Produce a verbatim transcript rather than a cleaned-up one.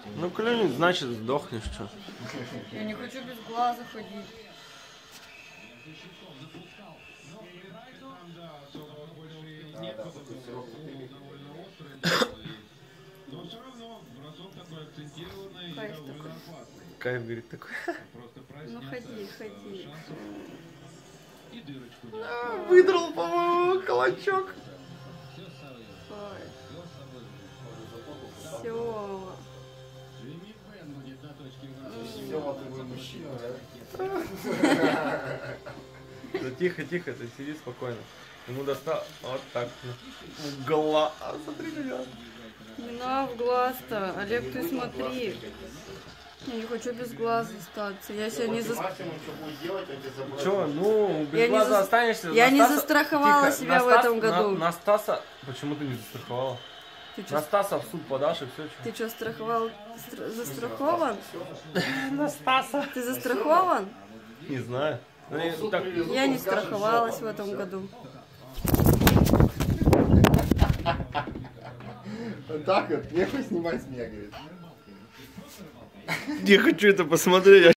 Ну клюнет, значит сдохнешь, что. Я не хочу без глаза ходить. Кайф такой. Кайф, говорит, такой. Ну ходи, ходи. Выдрал, по-моему, кулачок. Все. Сема, ты мой мужчина, да? Да тихо, тихо, ты сиди спокойно. Ему достал вот так. В глаз. Смотри, меня. Не на в глаз-то. Олег, ты смотри. Я не хочу без глаз остаться. Я себя не зас... Че, ну, без Я не глаза за- останешься. Я На не Стаса- застраховала Тихо, себя на в Стас- этом году. На, на Стаса... Почему ты не застраховала? Ты На чё, Стаса в суд подашь и все. ты что, страховал? Стра- застрахован? На Стаса. Ты застрахован? Не знаю. Ну, я, так, Я не страховалась в этом году. Вот так вот, нехуй снимать меня, говорит. я хочу это посмотреть.